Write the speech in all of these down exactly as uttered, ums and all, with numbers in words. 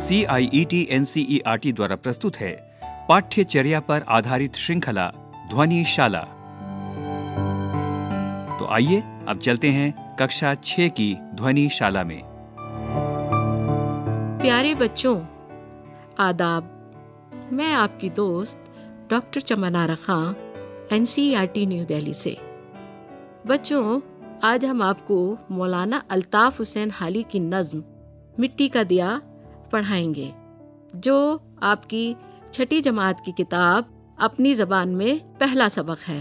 C I E T N C E R T द्वारा प्रस्तुत है पाठ्यचर्या पर आधारित श्रृंखला ध्वनि शाला। तो आइए अब चलते हैं कक्षा छह की ध्वनि शाला में। प्यारे बच्चों, आदाब। मैं आपकी दोस्त doctor Chamanara Khan, N C E R T New Delhi से। बच्चों, आज हम आपको मौलाना अल्ताफ हुसैन हाली की नज़्म मिट्टी का दिया पढ़ाएंगे, जो आपकी छठी जमात की किताब अपनी ज़बान में पहला सबक है।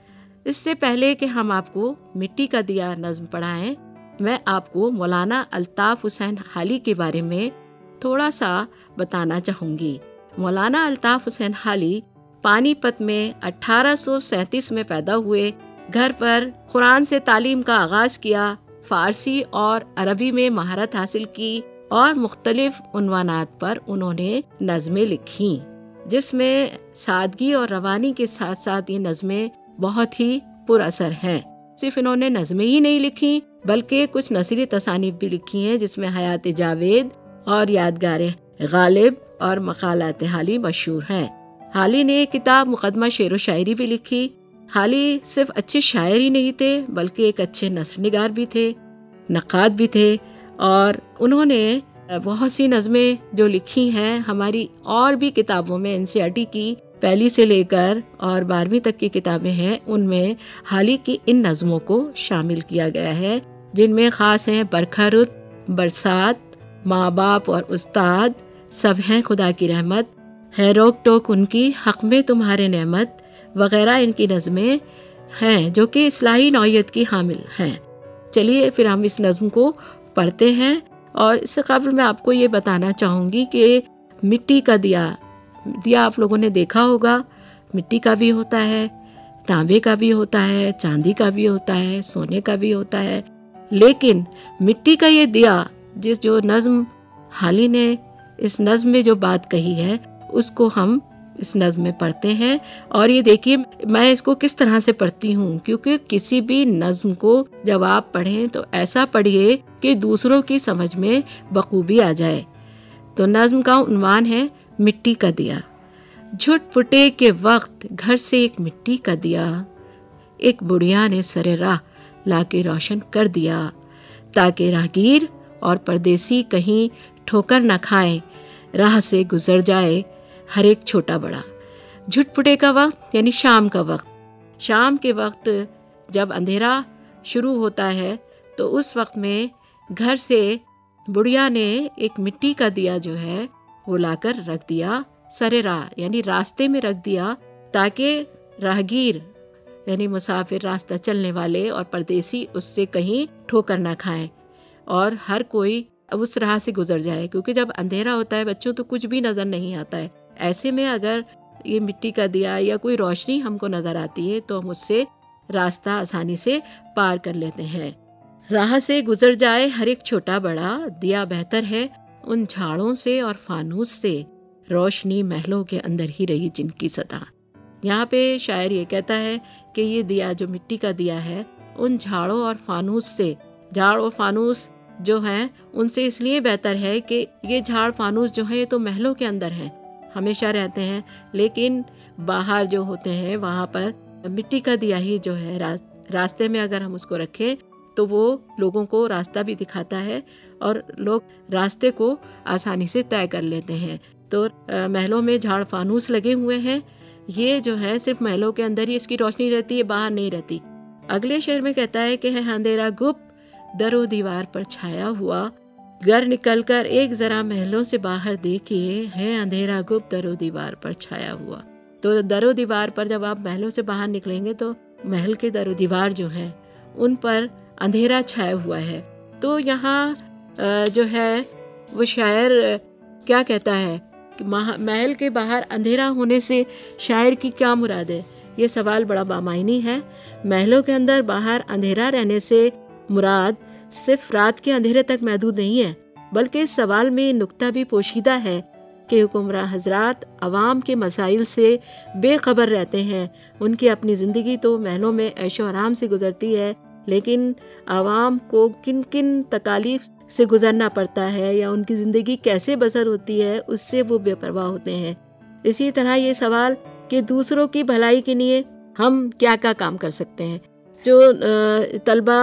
इससे पहले कि हम आपको मिट्टी का दिया नज़्म पढ़ाएं, मैं आपको मौलाना अल्ताफ हुसैन हाली के बारे में थोड़ा सा बताना चाहूँगी। मौलाना अल्ताफ हुसैन हाली पानीपत में अठारह सौ सैंतीस में पैदा हुए। घर पर कुरान से तालीम का आगाज़ किया, फ़ारसी और अरबी में महारत हासिल की और मुख्तलिफ उन्वानात पर उन्होंने नज़में लिखीं, जिसमें सादगी और रवानी के साथ साथ ये नज़में बहुत ही पुरअसर हैं। सिर्फ इन्होंने नज़में ही नहीं लिखी बल्कि कुछ नसरी तसानीफ भी लिखी हैं, जिसमें हयात जावेद और यादगार गालिब और मकालात हाली मशहूर हैं। हाली ने किताब मुकदमा शेर व शायरी भी लिखी। हाली सिर्फ अच्छे शायर ही नहीं थे बल्कि एक अच्छे नस्र निगार भी थे, नक़ाद भी थे, और उन्होंने बहुत सी नज़में जो लिखी हैं हमारी और भी किताबों में, N C E R T की पहली से लेकर और बारहवीं तक की किताबें हैं, उनमें हाली की इन नज़मों को शामिल किया गया है, जिनमें ख़ास हैं बरखा रुत, बरसात, माँ बाप और उस्ताद, सब हैं खुदा की रहमत, है रोक टोक उनकी, हक़ में तुम्हारे नेमत वगैरह इनकी नज़में हैं, जो कि इस्लाही नौइयत की हामिल हैं। चलिए फिर हम इस नज़्म को पढ़ते हैं। और इससे कबल मैं आपको ये बताना चाहूँगी कि मिट्टी का दिया दिया आप लोगों ने देखा होगा, मिट्टी का भी होता है, तांबे का भी होता है, चांदी का भी होता है, सोने का भी होता है, लेकिन मिट्टी का ये दिया, जिस जो नज़्म हाली ने इस नज़्म में जो बात कही है, उसको हम इस नज़्म में पढ़ते हैं। और ये देखिए मैं इसको किस तरह से पढ़ती हूँ, क्योंकि किसी भी नज़्म को जब आप पढ़ें तो ऐसा पढ़िए कि दूसरों की समझ में बखूबी आ जाए। तो नज़्म का उन्वान है मिट्टी का दिया। झुटपुटे के वक्त घर से एक मिट्टी का दिया, एक बुढ़िया ने सरे राह लाके रोशन कर दिया, ताकि राहगीर और परदेसी कहीं ठोकर न खाएं, राह से गुजर जाए हर एक छोटा बड़ा। झुटपुटे का वक्त यानी शाम का वक्त। शाम के वक्त जब अंधेरा शुरू होता है तो उस वक्त में घर से बुढ़िया ने एक मिट्टी का दिया जो है वो लाकर रख दिया, सरे राह यानी रास्ते में रख दिया, ताकि राहगीर यानी मुसाफिर, रास्ता चलने वाले और परदेसी उससे कहीं ठोकर ना खाएं और हर कोई उस राह से गुजर जाए। क्योंकि जब अंधेरा होता है बच्चों तो कुछ भी नज़र नहीं आता है। ऐसे में अगर ये मिट्टी का दिया या कोई रोशनी हमको नज़र आती है तो हम उससे रास्ता आसानी से पार कर लेते हैं। राह से गुजर जाए हर एक छोटा बड़ा, दिया बेहतर है उन झाड़ों से और फानूस से, रोशनी महलों के अंदर ही रही जिनकी सदा। यहाँ पे शायर ये कहता है कि ये दिया जो मिट्टी का दिया है उन झाड़ों और फानूस से, झाड़ और फानूस जो हैं उनसे इसलिए बेहतर है कि ये झाड़ फानूस जो है ये तो महलों के अंदर हैं, हमेशा रहते हैं, लेकिन बाहर जो होते हैं वहाँ पर मिट्टी का दिया ही जो है रा, रास्ते में अगर हम उसको रखें तो वो लोगों को रास्ता भी दिखाता है और लोग रास्ते को आसानी से तय कर लेते हैं। तो आ, महलों में झाड़ फानूस लगे हुए हैं, ये जो है सिर्फ महलों के अंदर ही इसकी रोशनी रहती है, बाहर नहीं रहती। अगले शेर में कहता है कि है अंधेरा गुप्त दरो दीवार पर छाया हुआ, घर निकल कर एक जरा महलों से बाहर देखिए, है अंधेरा गुप्त दरो दीवार पर छाया हुआ। तो दरो दीवार पर जब आप महलों से बाहर निकलेंगे तो महल के दरो दीवार जो हैं उन पर अंधेरा छाया हुआ है। तो यहाँ जो है वो शायर क्या कहता है कि महल के बाहर अंधेरा होने से शायर की क्या मुराद है? ये सवाल बड़ा बामायनी है। महलों के अंदर बाहर अंधेरा रहने से मुराद सिर्फ रात के अंधेरे तक महदूद नहीं है, बल्कि इस सवाल में नुक्ता भी पोशीदा है कि हुक्मरां हजरात अवाम के मसाइल से बेखबर रहते हैं। उनकी अपनी ज़िंदगी तो महलों में ऐशो आराम से गुजरती है, लेकिन आवाम को किन किन तकालीफ سے گزرنا پڑتا ہے یا ان کی زندگی کیسے بسر ہوتی ہے اس سے وہ بے پرواہ ہوتے ہیں۔ اسی طرح یہ سوال کہ دوسروں کی بھلائی کے لیے ہم کیا کیا کام کر سکتے ہیں، جو طلبہ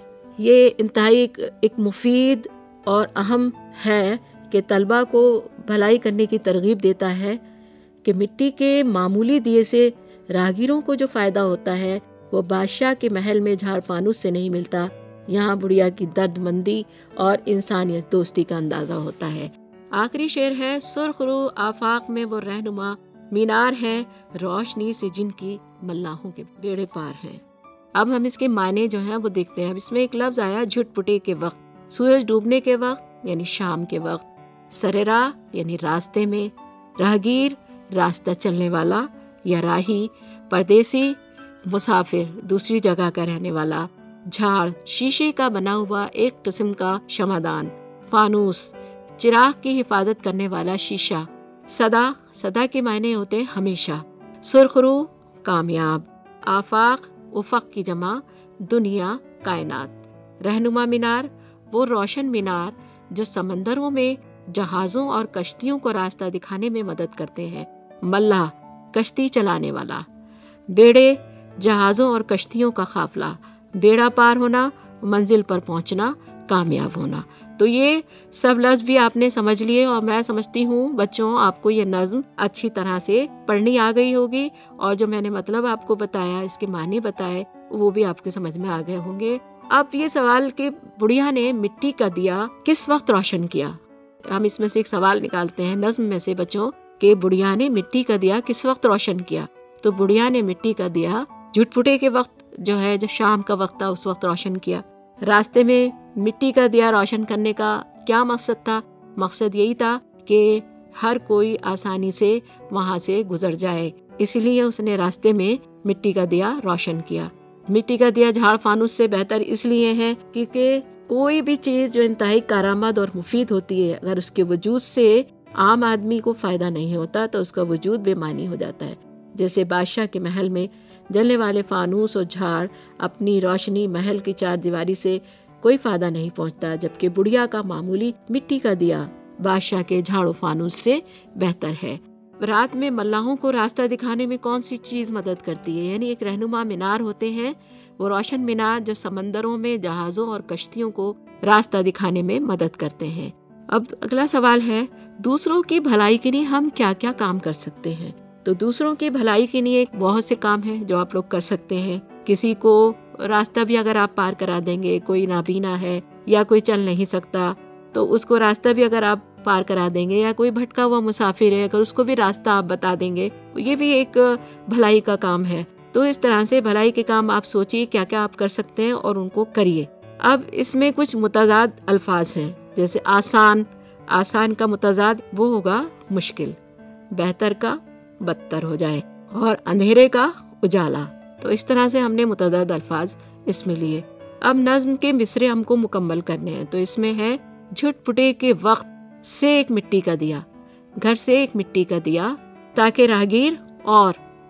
یہ انتہائی ایک, ایک مفید اور اہم ہے کہ طلبہ کو بھلائی کرنے کی ترغیب دیتا ہے کہ مٹی کے معمولی دیے سے راہگیروں کو جو فائدہ ہوتا ہے وہ بادشاہ کے محل میں جھاڑ فانوس سے نہیں ملتا، یہاں بڑھیا کی درد مندی اور انسانیت دوستی کا اندازہ ہوتا ہے۔ آخری شعر ہے، سرخ رو آفاق میں وہ رہنما مینار ہے، روشنی سے جن کی ملاحوں کے بیڑے پار ہیں۔ اب ہم اس کے معنی جو ہیں وہ دیکھتے ہیں۔ اب اس میں ایک لفظ آیا جھٹ پٹے کے وقت، سورج ڈوبنے کے وقت یعنی شام کے وقت، سر راہ یعنی راستے میں، راہگیر راستہ چلنے والا یا راہی، پردیسی مسافر دوسری جگہ کا رہنے والا، جھاڑ شیشے کا بنا ہوا ایک قسم کا شمعدان، فانوس چراغ کی حفاظت کرنے والا شیشہ، صدا صدا کے معنی ہوتے ہیں ہمیشہ، سرخ رو کامیاب، آفاق افق کی جمع، دنیا کائنات، رہنما مینار وہ روشن مینار جو سمندروں میں جہازوں اور کشتیوں کو راستہ دکھانے میں مدد کرتے ہیں، ملاح کشتی چلانے والا، بیڑے جہازوں اور کشتیوں کا قافلہ، بیڑا پار ہونا، منزل پر پہنچنا، کامیاب ہونا۔ تو یہ سب لفظ بھی آپ نے سمجھ لیے، اور میں سمجھتی ہوں بچوں آپ کو یہ نظم اچھی طرح سے پڑھنی آ گئی ہوگی، اور جو میں نے مطلب آپ کو بتایا، اس کے معنی بتائے، وہ بھی آپ کے سمجھ میں آ گئے ہوں گے۔ اب یہ سوال کہ بڑھیا نے مٹی کا دیا کس وقت روشن کیا، ہم اس میں سے ایک سوال نکالتے ہیں نظم میں سے بچوں کہ بڑھیا نے مٹی کا دیا کس وقت روشن کیا۔ تو بڑھیا نے مٹی کا دیا جھٹ پٹے کے وقت جو ہے، جب شام کا وقت تھا اس وقت روشن کیا۔ راستے میں مٹی کا دیا روشن کرنے کا کیا مقصد تھا؟ مقصد یہی تھا کہ ہر کوئی آسانی سے وہاں سے گزر جائے، اس لیے اس نے راستے میں مٹی کا دیا روشن کیا۔ مٹی کا دیا جھاڑ فانوس سے بہتر اس لیے ہے کیونکہ کوئی بھی چیز جو انتہائی کارآمد اور مفید ہوتی ہے، اگر اس کے وجود سے عام آدمی کو فائدہ نہیں ہوتا تو اس کا وجود بے معنی ہو جاتا ہے۔ جیسے بادشاہ کے محل میں جلنے والے فانوس اور جھاڑ اپنی روشنی محل کی چار دیواری سے کوئی فائدہ نہیں پہنچتا، جبکہ بڑھیا کا معمولی مٹی کا دیا بادشاہ کے جھاڑ و فانوس سے بہتر ہے۔ رات میں ملاحوں کو راستہ دکھانے میں کون سی چیز مدد کرتی ہے؟ یعنی ایک رہنما مینار ہوتے ہیں، وہ روشن مینار جو سمندروں میں جہازوں اور کشتیوں کو راستہ دکھانے میں مدد کرتے ہیں۔ اب اگلا سوال ہے، دوسروں کی بھلائی کے لیے ہم کیا کیا کام کر سکتے ہیں؟ تو دوسروں کی بھلائی کے لیے بہت سے کام ہیں جو آپ لوگ کر سکتے ہیں۔ کسی کو راستہ بھی اگر آپ پار کرا دیں گے، کوئی نابینا ہے یا کوئی چل نہیں سکتا تو اس کو راستہ بھی اگر آپ پار کرا دیں گے، یا کوئی بھٹکا ہوا مسافر ہے اگر اس کو بھی راستہ آپ بتا دیں گے، یہ بھی ایک بھلائی کا کام ہے۔ تو اس طرح سے بھلائی کے کام آپ سوچیے کیا کیا آپ کر سکتے ہیں اور ان کو کریے۔ اب اس میں کچھ متضاد الفاظ ہیں، جیسے آسان، آسان کا متضاد وہ ہوگا مشکل، بہتر کا بدتر ہو جائے، اور اندھیرے کا اجالا۔ تو اس طرح سے ہم نے متضاد الفاظ اس میں لیے۔ اب نظم کے مصرے ہم کو مکمل کرنے ہیں، تو اس میں ہے جھٹ پٹے کے وقت سے ایک مٹی کا دیا، گھر سے ایک مٹی کا دیا تاکہ راہگیر اور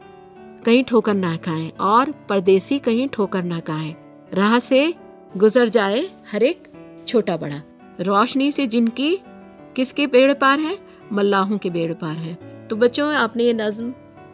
کہیں ٹھوکر نہ کھائیں اور پردیسی کہیں ٹھوکر نہ کھائیں، راہ سے گزر جائے ہر ایک چھوٹا بڑا، روشنی سے جن کی کس کے بیڑ پار ہے؟ ملاحوں کے بیڑ پار ہے۔ تو بچوں آپ نے یہ نظم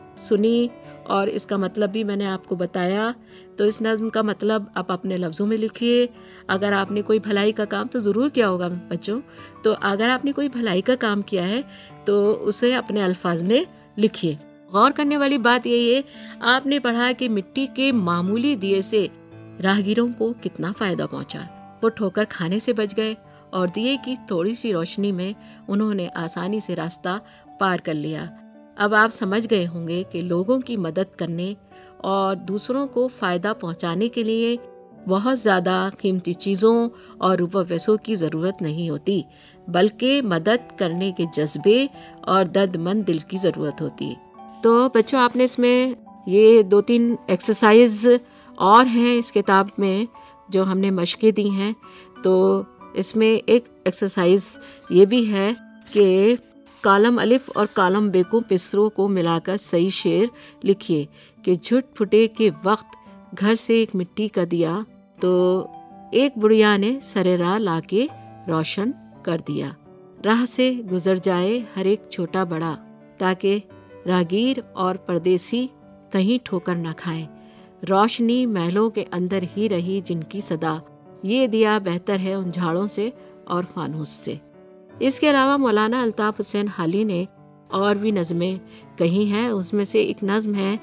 سنی اور اس کا مطلب بھی میں نے آپ کو بتایا، تو اس نظم کا مطلب آپ اپنے لفظوں میں لکھیے۔ اگر آپ نے کوئی بھلائی کا کام تو ضرور کیا ہوگا بچوں، تو اگر آپ نے کوئی بھلائی کا کام کیا ہے تو اسے اپنے الفاظ میں لکھیے۔ غور کرنے والی بات یہی ہے، آپ نے پڑھا کہ مٹی کے معمولی دیے سے راہگیروں کو کتنا فائدہ پہنچا، وہ ٹھوکر کھانے سے بچ گئے اور دیے کی تھوڑی سی روشنی میں انہوں نے آسانی سے راستہ پار کر لیا۔ اب آپ سمجھ گئے ہوں گے کہ لوگوں کی مدد کرنے اور دوسروں کو فائدہ پہنچانے کے لیے بہت زیادہ قیمتی چیزوں اور روپے پیسوں کی ضرورت نہیں ہوتی، بلکہ مدد کرنے کے جذبے اور درد مند دل کی ضرورت ہوتی ہے۔ تو بچوں آپ نے اس میں یہ دو تین ایکسرسائز اور ہیں اس کتاب میں جو ہم نے مشقیں دی ہیں، تو اس میں ایک ایکسرسائز یہ بھی ہے کہ کالم الف اور کالم بے کو پسروں کو ملا کر صحیح شعر لکھیے کہ جھٹ پھٹے کے وقت گھر سے ایک مٹی کا دیا تو ایک بڑھیا نے سر راہ لا کے روشن کر دیا۔ راہ سے گزر جائے ہر ایک چھوٹا بڑا، تاکہ راہگیر اور پردیسی کہیں ٹھوکر نہ کھائیں۔ روشنی محلوں کے اندر ہی رہی جن کی صدا، یہ دیا بہتر ہے ان جھاڑوں سے اور فانوس سے۔ اس کے علاوہ مولانا الطاف حسین حالی نے اور بھی نظمیں کہی ہیں۔ اس میں سے ایک نظم ہے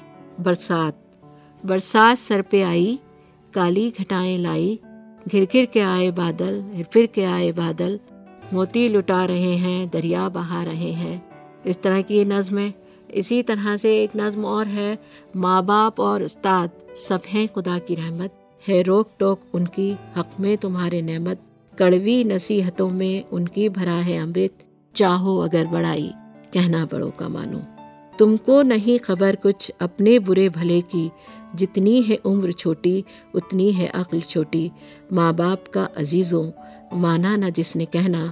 برسات۔ برسات سر پہ آئی، کالی گھٹائیں لائی، گھر گھر کے آئے بادل، پھر پھر کے آئے بادل، موتی لٹا رہے ہیں، دریا بہا رہے ہیں۔ اس طرح کی یہ نظم ہے۔ اسی طرح سے ایک نظم اور ہے، ماں باپ اور استاد سب ہیں خدا کی رحمت، ہے روک ٹوک ان کی حق میں تمہارے نعمت، کڑوی نصیحتوں میں ان کی بھرا ہے امرت، چاہو اگر بڑائی کہنا بڑوں کا مانو۔ تم کو نہیں خبر کچھ اپنے برے بھلے کی، جتنی ہے عمر چھوٹی اتنی ہے عقل چھوٹی، ماں باپ کا عزیزوں مانا نہ جس نے کہنا،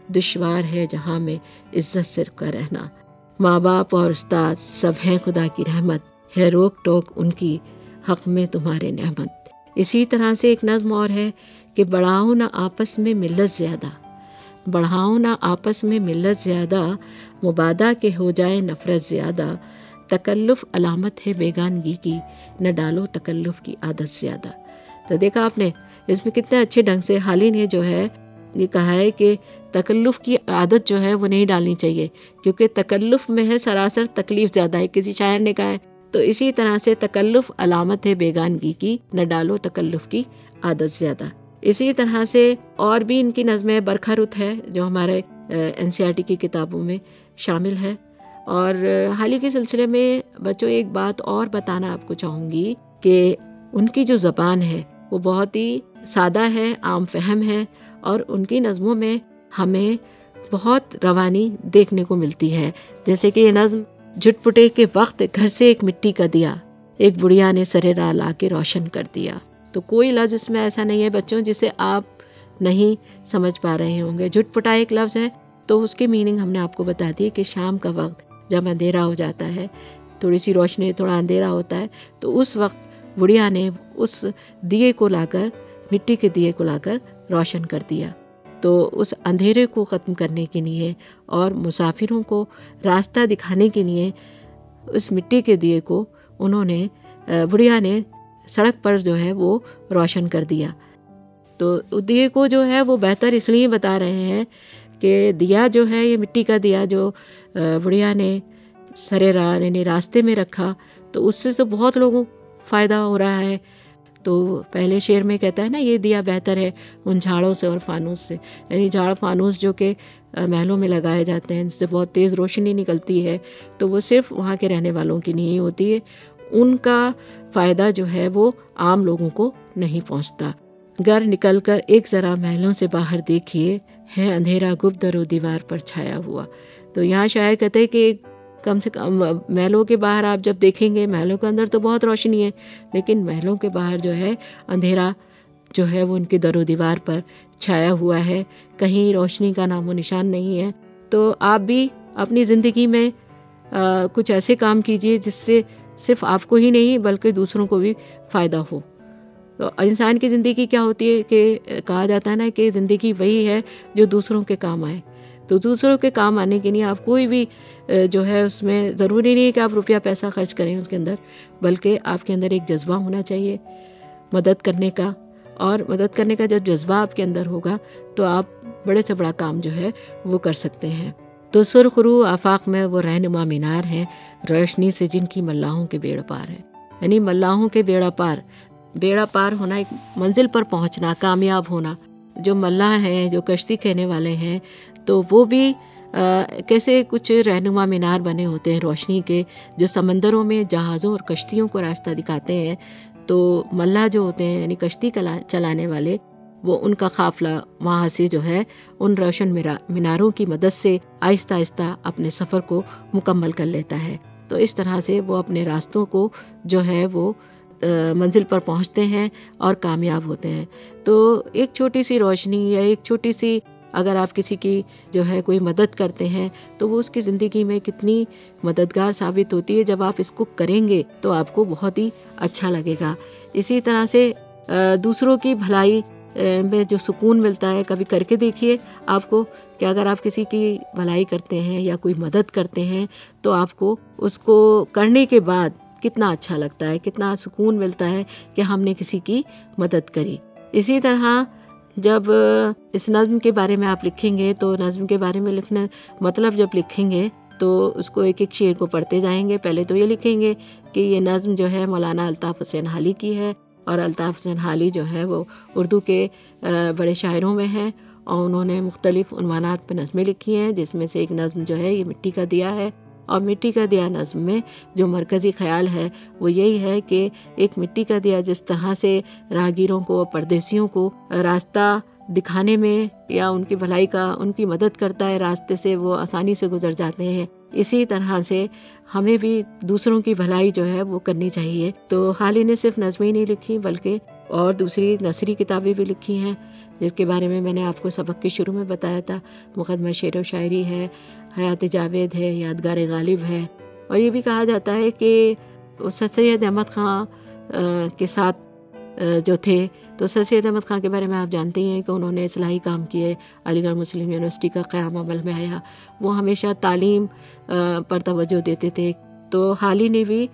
دشوار ہے جہاں میں عزت سر کا رہنا۔ ماں باپ اور استاد سب ہیں خدا کی رحمت، ہے روک ٹوک ان کی حق میں تمہارے نعمت۔ اسی طرح سے ایک نظم اور ہے کہ بڑھاؤ نہ آپس میں ملت زیادہ، بڑھاؤ نہ آپس میں ملت زیادہ، مبادہ کے ہو جائے نفرت زیادہ، تکلف علامت ہے بیگانگی کی، نہ ڈالو تکلف کی عادت زیادہ۔ تو دیکھا آپ نے اس میں کتنے اچھے ڈھنگ سے حالی نے جو ہے یہ کہا ہے کہ تکلف کی عادت جو ہے وہ نہیں ڈالنی چاہیے، کیونکہ تکلف میں ہے سراسر تکلیف زیادہ ہے، کسی شاعر نے کہا ہے۔ تو اسی طرح سے تکلف علامت ہے بیگانگی کی، نہ ڈالو تکلف کی عادت زیادہ۔ اسی طرح سے اور بھی ان کی نظمیں، برکھا رت ہے جو ہمارے این سی آر ٹی کی کتابوں میں شامل ہے۔ اور حالی کے سلسلے میں بچوں ایک بات اور بتانا آپ کو چاہوں گی کہ ان کی جو زبان ہے وہ بہت ہی سادہ ہے، عام فہم ہے، اور ان کی نظموں میں ہمیں بہت روانی دیکھنے کو ملتی ہے۔ جیسے کہ یہ نظم، جھٹ پٹے کے وقت گھر سے ایک مٹی کا دیا، ایک بڑھیا نے سرے راہ لا کے روشن کر دیا۔ تو کوئی لفظ اس میں ایسا نہیں ہے بچوں جسے آپ نہیں سمجھ پا رہے ہوں گے۔ جھٹ پٹا ایک لفظ ہے، تو اس کے میننگ ہم نے آپ کو بتا دی کہ شام کا وقت جب اندھیرا ہو جاتا ہے، تھوڑی سی روشنی، تھوڑا اندھیرا ہوتا ہے، تو اس وقت بڑھیا نے اس دیے کو لا کر، مٹی کے دیے کو لا کر روشن کر دیا۔ تو اس اندھیرے کو ختم کرنے کے لیے اور مسافروں کو راستہ دکھانے کے لیے اس مٹی کے دیے کو انہوں نے، بڑھیا نے سڑک پر جو ہے وہ روشن کر دیا۔ تو دیے کو جو ہے وہ بہتر اس لیے بتا رہے ہیں کہ دیا جو ہے، یہ مٹی کا دیا جو بڑھیا نے سرے راہ یعنی راستے میں رکھا، تو اس سے تو بہت لوگوں کو فائدہ ہو رہا ہے۔ تو پہلے شعر میں کہتا ہے نا، یہ دیا بہتر ہے ان جھاڑوں سے اور فانوس سے، یعنی جھاڑ فانوس جو کہ محلوں میں لگائے جاتے ہیں، ان سے بہت تیز روشنی نکلتی ہے، تو وہ صرف وہاں کے رہنے والوں کی نہیں ہوتی ہے، ان کا فائدہ جو ہے وہ عام لوگوں کو نہیں پہنچتا۔ گھر نکل کر ایک ذرا محلوں سے باہر دیکھیے، ہے اندھیرا گپ در و دیوار پر چھایا ہوا۔ تو یہاں شاعر کہتے ہیں کہ کم سے کم محلوں کے باہر آپ جب دیکھیں گے، محلوں کے اندر تو بہت روشنی ہے، لیکن محلوں کے باہر جو ہے اندھیرا جو ہے وہ ان کے در و دیوار پر چھایا ہوا ہے، کہیں روشنی کا نام و نشان نہیں ہے۔ تو آپ بھی اپنی زندگی میں آ, کچھ ایسے کام کیجئے جس سے صرف آپ کو ہی نہیں بلکہ دوسروں کو بھی فائدہ ہو۔ تو انسان کی زندگی کیا ہوتی ہے کہ کہا جاتا ہے نا کہ زندگی وہی ہے جو دوسروں کے کام آئے۔ تو دوسروں کے کام آنے کے لیے آپ کوئی بھی جو ہے اس میں ضروری نہیں ہے کہ آپ روپیہ پیسہ خرچ کریں اس کے اندر، بلکہ آپ کے اندر ایک جذبہ ہونا چاہیے مدد کرنے کا، اور مدد کرنے کا جب جذبہ آپ کے اندر ہوگا تو آپ بڑے سے بڑا کام جو ہے وہ کر سکتے ہیں۔ تو سرخ رو آفاق میں وہ رہنما مینار ہیں، روشنی سے جن کی ملاحوں کے بیڑا پار ہے، یعنی ملاحوں کے بیڑا پار، بیڑا پار ہونا، ایک منزل پر پہنچنا، کامیاب ہونا۔ جو ملاح ہیں، جو کشتی کھینے والے ہیں، تو وہ بھی آ, کیسے کچھ رہنما مینار بنے ہوتے ہیں روشنی کے، جو سمندروں میں جہازوں اور کشتیوں کو راستہ دکھاتے ہیں۔ تو ملاح جو ہوتے ہیں یعنی کشتی چلانے والے، وہ ان کا قافلہ وہاں سے جو ہے ان روشن میناروں کی مدد سے آہستہ آہستہ اپنے سفر کو مکمل کر لیتا ہے۔ تو اس طرح سے وہ اپنے راستوں کو جو ہے وہ منزل پر پہنچتے ہیں اور کامیاب ہوتے ہیں۔ تو ایک چھوٹی سی روشنی یا ایک چھوٹی سی اگر آپ کسی کی جو ہے کوئی مدد کرتے ہیں تو وہ اس کی زندگی میں کتنی مددگار ثابت ہوتی ہے۔ جب آپ اس کو کریں گے تو آپ کو بہت ہی اچھا لگے گا۔ اسی طرح سے دوسروں کی بھلائی میں جو سکون ملتا ہے، کبھی کر کے دیکھیے آپ کو کہ اگر آپ کسی کی بھلائی کرتے ہیں یا کوئی مدد کرتے ہیں تو آپ کو اس کو کرنے کے بعد کتنا اچھا لگتا ہے، کتنا سکون ملتا ہے کہ ہم نے کسی کی مدد کری۔ اسی طرح جب اس نظم کے بارے میں آپ لکھیں گے تو نظم کے بارے میں لکھنا مطلب جب لکھیں گے تو اس کو ایک ایک شعر کو پڑھتے جائیں گے۔ پہلے تو یہ لکھیں گے کہ یہ نظم جو ہے مولانا الطاف حسین حالی کی ہے، اور الطاف حسین حالی جو ہے وہ اردو کے بڑے شاعروں میں ہیں، اور انہوں نے مختلف عنوانات پہ نظمیں لکھی ہیں، جس میں سے ایک نظم جو ہے یہ مٹی کا دیا ہے۔ اور مٹی کا دیا نظم میں جو مرکزی خیال ہے وہ یہی ہے کہ ایک مٹی کا دیا جس طرح سے راہگیروں کو، پردیسیوں کو راستہ دکھانے میں یا ان کی بھلائی کا ان کی مدد کرتا ہے، راستے سے وہ آسانی سے گزر جاتے ہیں، اسی طرح سے ہمیں بھی دوسروں کی بھلائی جو ہے وہ کرنی چاہیے۔ تو حالی نے صرف نظمیں نہیں لکھی بلکہ اور دوسری نثری کتابیں بھی لکھی ہیں، جس کے بارے میں میں نے آپ کو سبق کے شروع میں بتایا تھا۔ مقدمہ شعر و شاعری ہے، حیات جاوید ہے، یادگار غالب ہے، اور یہ بھی کہا جاتا ہے کہ سر سید احمد خان کے ساتھ جو تھے، تو سر سید احمد خان کے بارے میں آپ جانتے ہی ہیں کہ انہوں نے اصلاحی کام کیے، علی گڑھ مسلم یونیورسٹی کا قیام عمل میں آیا، وہ ہمیشہ تعلیم پر توجہ دیتے تھے۔ تو حالی نے بھی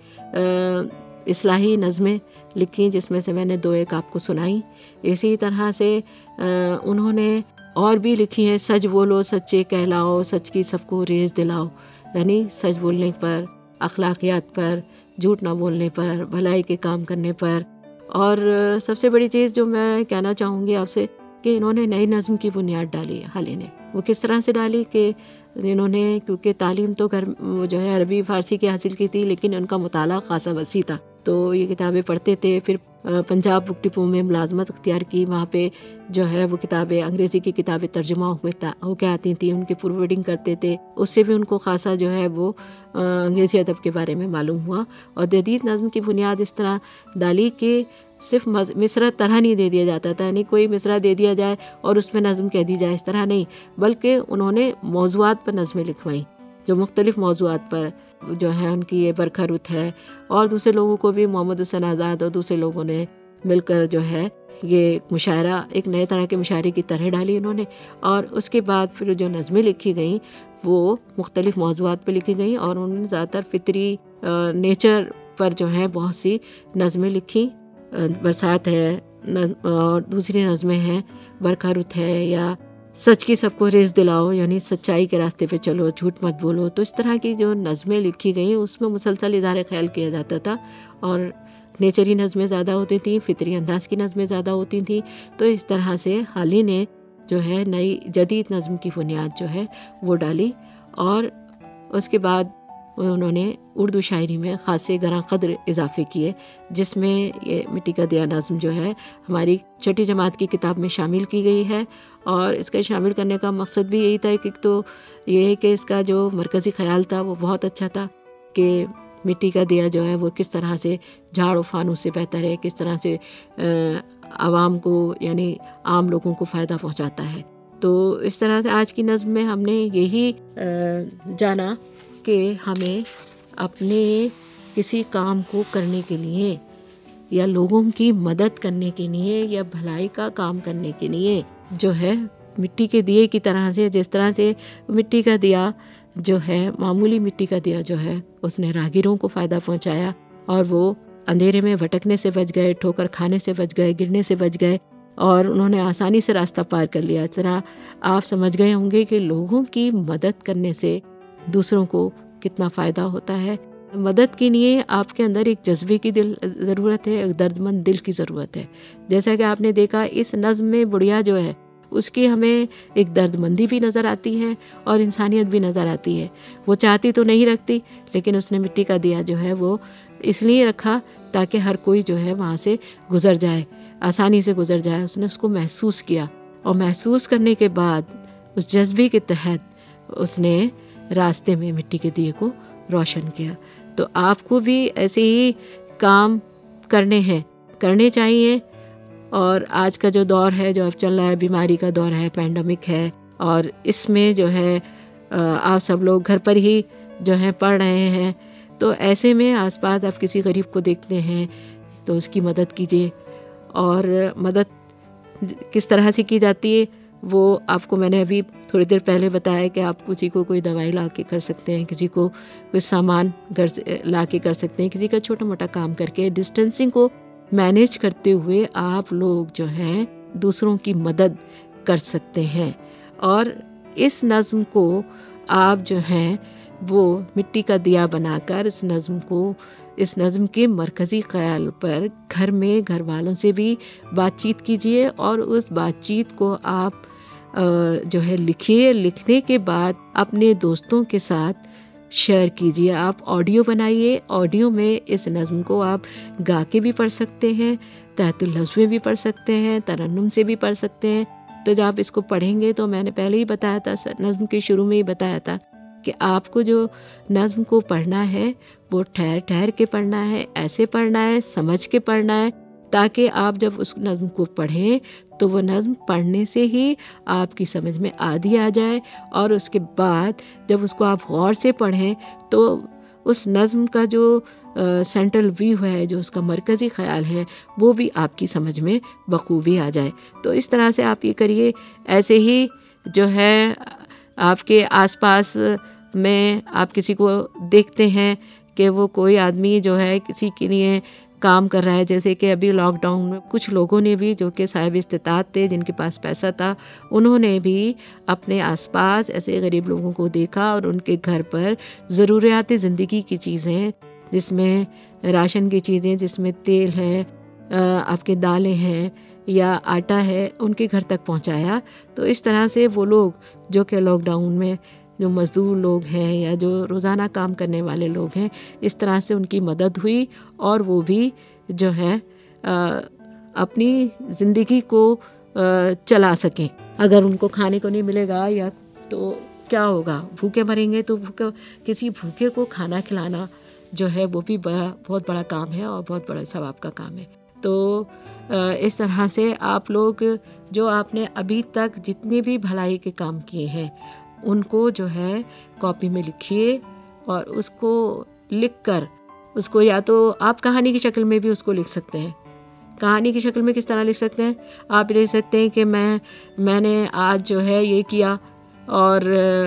اصلاحی نظمیں لکھی، جس میں سے میں نے دو ایک آپ کو سنائی۔ اسی طرح سے انہوں نے اور بھی لکھی ہے، سچ بولو سچے کہلاؤ، سچ کی سب کو ریز دلاؤ، یعنی سچ بولنے پر، اخلاقیات پر، جھوٹ نہ بولنے پر، بھلائی کے کام کرنے پر۔ اور سب سے بڑی چیز جو میں کہنا چاہوں گی آپ سے کہ انہوں نے نئی نظم کی بنیاد ڈالی حالی نے۔ وہ کس طرح سے ڈالی کہ انہوں نے، کیونکہ تعلیم تو گھر جو ہے عربی فارسی کی حاصل کی تھی، لیکن ان کا مطالعہ خاصا وسیع تھا، تو یہ کتابیں پڑھتے تھے۔ پھر پنجاب بک ڈپو میں ملازمت اختیار کی، وہاں پہ جو ہے وہ کتابیں، انگریزی کی کتابیں ترجمہ ہو کے آتی تھیں، ان کی فارورڈنگ کرتے تھے، اس سے بھی ان کو خاصا جو ہے وہ انگریزی ادب کے بارے میں معلوم ہوا۔ اور جدید نظم کی بنیاد اس طرح ڈالی کہ صرف مصرع طرح نہیں دے دیا جاتا تھا، یعنی کوئی مصرع دے دیا جائے اور اس میں نظم کہہ دی جائے، اس طرح نہیں، بلکہ انہوں نے موضوعات پر نظمیں لکھوائیں، جو مختلف موضوعات پر جو ہے ان کی یہ برکھا رت ہے، اور دوسرے لوگوں کو بھی، محمد حسین آزاد اور دوسرے لوگوں نے مل کر جو ہے یہ مشاعرہ، ایک نئے طرح کے مشاعرے کی طرح ڈالی انہوں نے۔ اور اس کے بعد پھر جو نظمیں لکھی گئیں وہ مختلف موضوعات پہ لکھی گئیں، اور انہوں نے زیادہ تر فطری نیچر پر جو ہے بہت سی نظمیں لکھی۔ برسات ہے اور دوسری نظمیں ہیں، برکھا رت ہے، یا سچ کی سب کو ریز دلاؤ، یعنی سچائی کے راستے پہ چلو، جھوٹ مت بولو۔ تو اس طرح کی جو نظمیں لکھی گئیں اس میں مسلسل اظہار خیال کیا جاتا تھا، اور نیچری نظمیں زیادہ ہوتی تھیں، فطری انداز کی نظمیں زیادہ ہوتی تھیں۔ تو اس طرح سے حالی نے جو ہے نئی جدید نظم کی بنیاد جو ہے وہ ڈالی، اور اس کے بعد انہوں نے اردو شاعری میں خاصے گراں قدر اضافے کیے، جس میں یہ مٹی کا دیا نظم جو ہے ہماری چھٹی جماعت کی کتاب میں شامل کی گئی ہے۔ اور اس کے شامل کرنے کا مقصد بھی یہی تھا کہ تو یہ ہے کہ اس کا جو مرکزی خیال تھا وہ بہت اچھا تھا کہ مٹی کا دیا جو ہے وہ کس طرح سے جھاڑ و فانوس سے بہتر ہے، کس طرح سے عوام کو، یعنی عام لوگوں کو فائدہ پہنچاتا ہے۔ تو اس طرح سے آج کی نظم میں ہم نے یہی جانا کہ ہمیں اپنے کسی کام کو کرنے کے لیے، یا لوگوں کی مدد کرنے کے لیے، یا بھلائی کا کام کرنے کے لیے جو ہے مٹی کے دیے کی طرح سے، جس طرح سے مٹی کا دیا جو ہے، معمولی مٹی کا دیا جو ہے، اس نے راہگیروں کو فائدہ پہنچایا، اور وہ اندھیرے میں بھٹکنے سے بچ گئے، ٹھوکر کھانے سے بچ گئے، گرنے سے بچ گئے، اور انہوں نے آسانی سے راستہ پار کر لیا۔ اس طرح آپ سمجھ گئے ہوں گے کہ لوگوں کی مدد کرنے سے دوسروں کو کتنا فائدہ ہوتا ہے۔ مدد کے لیے آپ کے اندر ایک جذبے کی دل ضرورت ہے، ایک درد مند دل کی ضرورت ہے۔ جیسا کہ آپ نے دیکھا اس نظم میں بڑھیا جو ہے اس کی ہمیں ایک درد مندی بھی نظر آتی ہے اور انسانیت بھی نظر آتی ہے۔ وہ چاہتی تو نہیں رکھتی، لیکن اس نے مٹی کا دیا جو ہے وہ اس لیے رکھا تاکہ ہر کوئی جو ہے وہاں سے گزر جائے، آسانی سے گزر جائے۔ اس نے اس کو محسوس کیا، اور محسوس کرنے کے بعد اس جذبے کے تحت اس نے راستے میں مٹی کے دیے کو روشن کیا۔ تو آپ کو بھی ایسے ہی کام کرنے ہیں، کرنے چاہیے۔ اور آج کا جو دور ہے، جو اب چل رہا ہے، بیماری کا دور ہے، پینڈیمک ہے، اور اس میں جو ہے آپ سب لوگ گھر پر ہی جو ہے پڑھ رہے ہیں، تو ایسے میں آس پاس آپ کسی غریب کو دیکھتے ہیں تو اس کی مدد کیجیے، اور مدد کس طرح سے کی جاتی ہے وہ آپ کو میں نے ابھی تھوڑی دیر پہلے بتایا کہ آپ کسی کو کوئی دوائی لا کے کر سکتے ہیں، کسی کو کوئی سامان گھر سے لا کے کر سکتے ہیں، کسی کا چھوٹا موٹا کام کر کے ڈسٹینسنگ کو مینیج کرتے ہوئے آپ لوگ جو ہیں دوسروں کی مدد کر سکتے ہیں۔ اور اس نظم کو آپ جو ہیں وہ مٹی کا دیا بنا کر اس نظم کو اس نظم کے مرکزی خیال پر گھر میں گھر والوں سے بھی بات چیت کیجیے، اور اس بات چیت کو آپ جو ہے لکھیے، لکھنے کے بعد اپنے دوستوں کے ساتھ شیئر کیجیے۔ آپ آڈیو بنائیے، آڈیو میں اس نظم کو آپ گا کے بھی پڑھ سکتے ہیں، تحت اللفظ میں بھی پڑھ سکتے ہیں، ترنم سے بھی پڑھ سکتے ہیں۔ تو جب آپ اس کو پڑھیں گے تو میں نے پہلے ہی بتایا تھا، نظم کے شروع میں ہی بتایا تھا کہ آپ کو جو نظم کو پڑھنا ہے وہ ٹھہر ٹھہر کے پڑھنا ہے، ایسے پڑھنا ہے، سمجھ کے پڑھنا ہے، تاکہ آپ جب اس نظم کو پڑھیں تو وہ نظم پڑھنے سے ہی آپ کی سمجھ میں آدھی آ جائے، اور اس کے بعد جب اس کو آپ غور سے پڑھیں تو اس نظم کا جو سینٹرل ویو ہے، جو اس کا مرکزی خیال ہے، وہ بھی آپ کی سمجھ میں بخوبی آ جائے۔ تو اس طرح سے آپ یہ کریے۔ ایسے ہی جو ہے آپ کے آس پاس میں آپ کسی کو دیکھتے ہیں کہ وہ کوئی آدمی جو ہے کسی کے لیے کام کر رہا ہے، جیسے کہ ابھی لاک ڈاؤن میں کچھ لوگوں نے بھی جو کہ صاحب استطاعت تھے، جن کے پاس پیسہ تھا، انہوں نے بھی اپنے آس پاس ایسے غریب لوگوں کو دیکھا اور ان کے گھر پر ضروریات زندگی کی چیزیں، جس میں راشن کی چیزیں، جس میں تیل ہے، آپ کے دالیں ہیں یا آٹا ہے، ان کے گھر تک پہنچایا۔ تو اس طرح سے وہ لوگ جو کہ لاک ڈاؤن میں جو مزدور لوگ ہیں یا جو روزانہ کام کرنے والے لوگ ہیں، اس طرح سے ان کی مدد ہوئی، اور وہ بھی جو ہے اپنی زندگی کو چلا سکیں۔ اگر ان کو کھانے کو نہیں ملے گا یا تو کیا ہوگا، بھوکے مریں گے۔ تو بھوکے کسی بھوکے کو کھانا کھلانا جو ہے وہ بھی بڑا بہت بڑا کام ہے اور بہت بڑا ثواب کا کام ہے۔ تو اس طرح سے آپ لوگ جو آپ نے ابھی تک جتنے بھی بھلائی کے کام کیے ہیں ان کو جو ہے کاپی میں لکھیے، اور اس کو لکھ کر اس کو یا تو آپ کہانی کی شکل میں بھی اس کو لکھ سکتے ہیں۔ کہانی کی شکل میں کس طرح لکھ سکتے ہیں؟ آپ لکھ سکتے ہیں کہ میں میں نے آج جو ہے یہ کیا، اور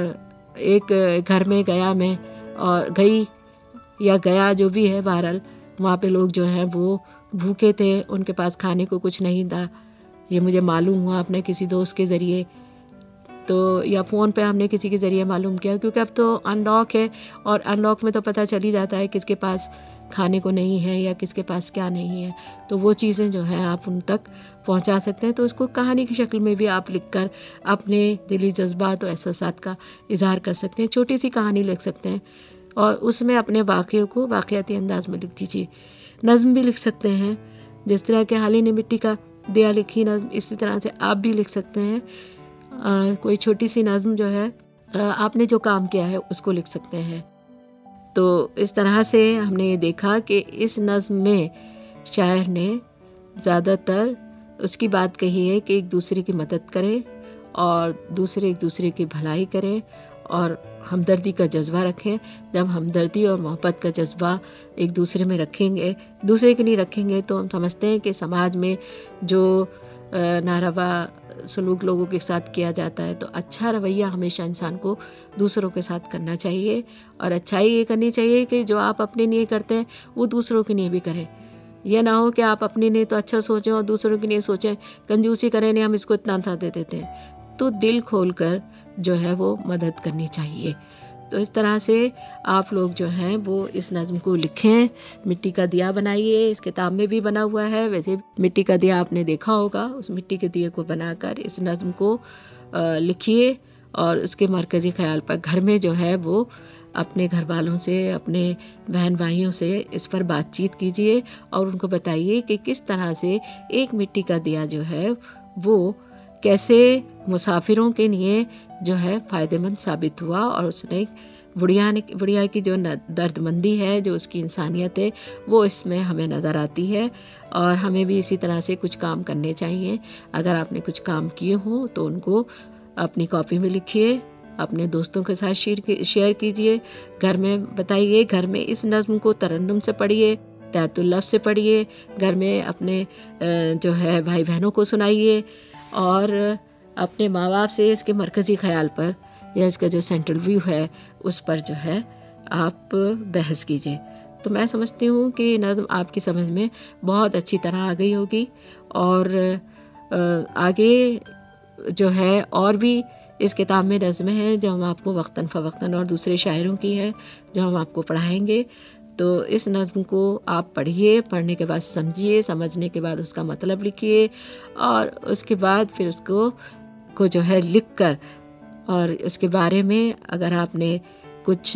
ایک گھر میں گیا میں اور گئی یا گیا جو بھی ہے، بہرحال وہاں پہ لوگ جو ہیں وہ بھوکے تھے، ان کے پاس کھانے کو کچھ نہیں تھا، یہ مجھے معلوم ہوا اپنے کسی دوست کے ذریعے، تو یا فون پہ ہم نے کسی کے ذریعے معلوم کیا، کیونکہ اب تو ان لاک ہے، اور ان لاک میں تو پتہ چل ہی جاتا ہے کس کے پاس کھانے کو نہیں ہے یا کس کے پاس کیا نہیں ہے۔ تو وہ چیزیں جو ہیں آپ ان تک پہنچا سکتے ہیں۔ تو اس کو کہانی کی شکل میں بھی آپ لکھ کر اپنے دلی جذبات و احساسات کا اظہار کر سکتے ہیں۔ چھوٹی سی کہانی لکھ سکتے ہیں اور اس میں اپنے واقعوں کو واقعاتی انداز میں لکھ دیجیے۔ نظم بھی لکھ سکتے ہیں، جس طرح کہ حالی نے مٹی کا دیا لکھی نظم، اسی طرح سے آپ بھی لکھ سکتے ہیں۔ آ, کوئی چھوٹی سی نظم جو ہے آ, آپ نے جو کام کیا ہے اس کو لکھ سکتے ہیں۔ تو اس طرح سے ہم نے یہ دیکھا کہ اس نظم میں شاعر نے زیادہ تر اس کی بات کہی ہے کہ ایک دوسرے کی مدد کرے اور دوسرے ایک دوسرے کی بھلائی کرے اور ہمدردی کا جذبہ رکھیں۔ جب ہمدردی اور محبت کا جذبہ ایک دوسرے میں رکھیں گے، دوسرے کے نہیں رکھیں گے، تو ہم سمجھتے ہیں کہ سماج میں جو ناروا سلوک لوگوں کے ساتھ کیا جاتا ہے، تو اچھا رویہ ہمیشہ انسان کو دوسروں کے ساتھ کرنا چاہیے، اور اچھائی یہ کرنی چاہیے کہ جو آپ اپنے لیے کرتے ہیں وہ دوسروں کے لیے بھی کریں۔ یہ نہ ہو کہ آپ اپنے لیے تو اچھا سوچیں اور دوسروں کے لیے سوچیں کنجوسی کریں، نہیں ہم اس کو اتنا تھا دے دیتے ہیں۔ تو دل کھول کر جو ہے وہ مدد کرنی چاہیے۔ تو اس طرح سے آپ لوگ جو ہیں وہ اس نظم کو لکھیں، مٹی کا دیا بنائیے۔ اس کتاب میں بھی بنا ہوا ہے، ویسے مٹی کا دیا آپ نے دیکھا ہوگا، اس مٹی کے دیے کو بنا کر اس نظم کو لکھیے، اور اس کے مرکزی خیال پر گھر میں جو ہے وہ اپنے گھر والوں سے، اپنے بہن بھائیوں سے اس پر بات چیت کیجیے اور ان کو بتائیے کہ کس طرح سے ایک مٹی کا دیا جو ہے وہ کیسے مسافروں کے لیے جو ہے فائدہ مند ثابت ہوا، اور اس نے بڑھیا نے بڑھیا کی جو درد مندی ہے، جو اس کی انسانیت ہے، وہ اس میں ہمیں نظر آتی ہے۔ اور ہمیں بھی اسی طرح سے کچھ کام کرنے چاہیے۔ اگر آپ نے کچھ کام کیے ہوں تو ان کو اپنی کاپی میں لکھیے، اپنے دوستوں کے ساتھ شیئر کیجیے، گھر میں بتائیے، گھر میں اس نظم کو ترنم سے پڑھیے، تحت اللفظ سے پڑھیے، گھر میں اپنے جو ہے بھائی بہنوں کو سنائیے، اور اپنے ماں باپ سے اس کے مرکزی خیال پر یا اس کا جو سینٹرل ویو ہے اس پر جو ہے آپ بحث کیجیے. تو میں سمجھتی ہوں کہ نظم آپ کی سمجھ میں بہت اچھی طرح آ گئی ہوگی. اور آگے جو ہے اور بھی اس کتاب میں نظمیں ہیں جو ہم آپ کو وقتاً فوقتاً اور دوسرے شاعروں کی ہے جو ہم آپ کو پڑھائیں گے. تو اس نظم کو آپ پڑھیے, پڑھنے کے بعد سمجھیے, سمجھنے کے بعد اس کا مطلب لکھیے, اور اس کے بعد پھر اس کو کو جو ہے لکھ کر اور اس کے بارے میں اگر آپ نے کچھ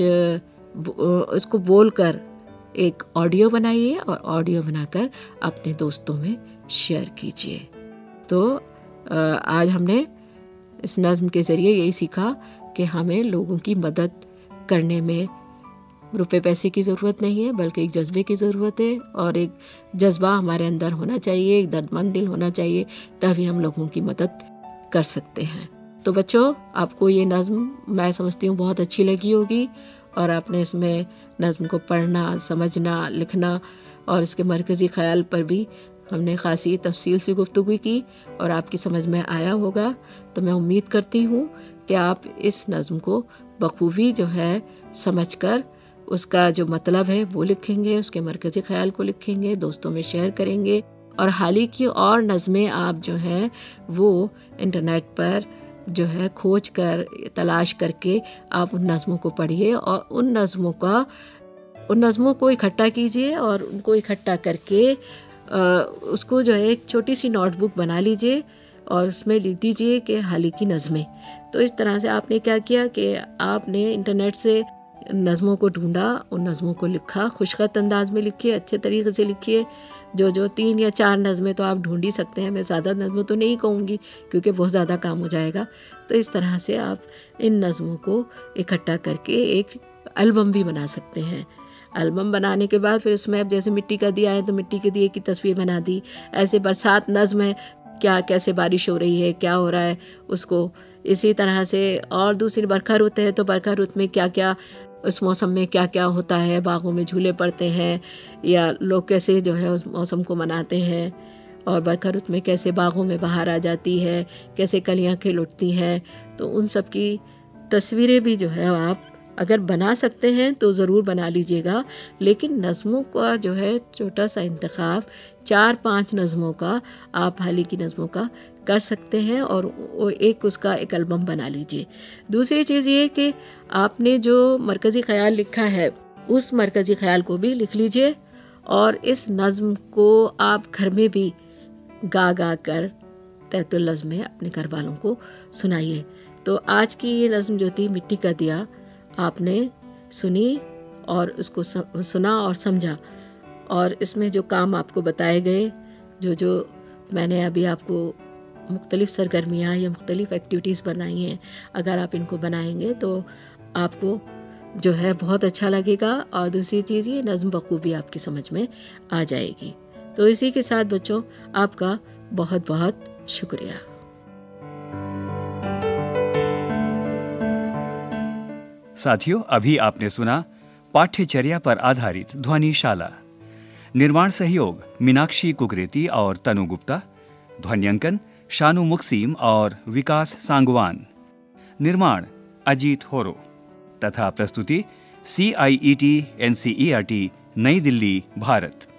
اس کو بول کر ایک آڈیو بنائیے اور آڈیو بنا کر اپنے دوستوں میں شیئر کیجیے. تو آج ہم نے اس نظم کے ذریعے یہی سیکھا کہ ہمیں لوگوں کی مدد کرنے میں روپے پیسے کی ضرورت نہیں ہے, بلکہ ایک جذبے کی ضرورت ہے, اور ایک جذبہ ہمارے اندر ہونا چاہیے, ایک درد مند دل ہونا چاہیے, تبھی ہم لوگوں کی مدد کر سکتے ہیں. تو بچوں, آپ کو یہ نظم میں سمجھتی ہوں بہت اچھی لگی ہوگی, اور آپ نے اس میں نظم کو پڑھنا, سمجھنا, لکھنا اور اس کے مرکزی خیال پر بھی ہم نے خاصی تفصیل سے گفتگو کی اور آپ کی سمجھ میں آیا ہوگا. تو میں امید کرتی ہوں کہ آپ اس نظم کو بخوبی جو ہے سمجھ کر اس کا جو مطلب ہے وہ لکھیں گے, اس کے مرکزی خیال کو لکھیں گے, دوستوں میں شیئر کریں گے, اور حال ہی کی اور نظمیں آپ جو ہیں وہ انٹرنیٹ پر جو ہے کھوج کر, تلاش کر کے آپ ان نظموں کو پڑھیے, اور ان نظموں کا ان نظموں کو اکٹھا کیجیے, اور ان کو اکٹھا کر کے اس کو جو ہے ایک چھوٹی سی نوٹ بک بنا لیجیے اور اس میں لکھ دیجیے کہ حال ہی کی نظمیں. تو اس طرح سے آپ نے کیا کیا کہ آپ نے انٹرنیٹ سے نظموں کو ڈھونڈا, ان نظموں کو لکھا, خوشخط انداز میں لکھیے, اچھے طریقے سے لکھیے. جو جو تین یا چار نظمیں تو آپ ڈھونڈ ہی سکتے ہیں, میں زیادہ نظمیں تو نہیں کہوں گی کیونکہ بہت زیادہ کام ہو جائے گا. تو اس طرح سے آپ ان نظموں کو اکٹھا کر کے ایک البم بھی بنا سکتے ہیں. البم بنانے کے بعد پھر اس میں اب جیسے مٹی کا دیا ہے تو مٹی کے دیے کی تصویر بنا دی, ایسے برسات نظم ہے, کیا کیسے بارش ہو رہی ہے, کیا ہو رہا ہے اس کو. اسی طرح سے اور دوسری برکھا رت ہے تو برکھا رت میں کیا کیا اس موسم میں کیا کیا ہوتا ہے, باغوں میں جھولے پڑتے ہیں یا لوگ کیسے جو ہے اس موسم کو مناتے ہیں, اور برکھا رت میں کیسے باغوں میں بہار آ جاتی ہے, کیسے کلیاں کھل اٹھتی ہیں. تو ان سب کی تصویریں بھی جو ہے آپ اگر بنا سکتے ہیں تو ضرور بنا لیجئے گا. لیکن نظموں کا جو ہے چھوٹا سا انتخاب, چار پانچ نظموں کا آپ حال ہی کی نظموں کا کر سکتے ہیں, اور ایک اس کا ایک البم بنا لیجئے. دوسری چیز یہ کہ آپ نے جو مرکزی خیال لکھا ہے اس مرکزی خیال کو بھی لکھ لیجئے, اور اس نظم کو آپ گھر میں بھی گا گا کر تحت اللفظ میں اپنے گھر والوں کو سنائیے. تو آج کی یہ نظم جو تھی مٹی کا دیا, آپ نے سنی اور اس کو سنا اور سمجھا, اور اس میں جو کام آپ کو بتائے گئے, جو جو میں نے ابھی آپ کو مختلف سرگرمیاں یا مختلف ایکٹیویٹیز بنائی ہیں, اگر آپ ان کو بنائیں گے تو آپ کو جو ہے بہت اچھا لگے گا, اور دوسری چیز یہ نظم بخوبی آپ کی سمجھ میں آ جائے گی. تو اسی کے ساتھ بچوں آپ کا بہت بہت شکریہ. ساتھیوں, ابھی آپ نے سنا پاٹھیہ چریا پر آدھارت دھونی شالا. निर्माण सहयोग मीनाक्षी कुकरेती और तनु गुप्ता. ध्वन्यांकन शानू मुक्सीम और विकास सांगवान. निर्माण अजीत होरो तथा प्रस्तुति C I E T N C E R T Nai Delhi Bharat.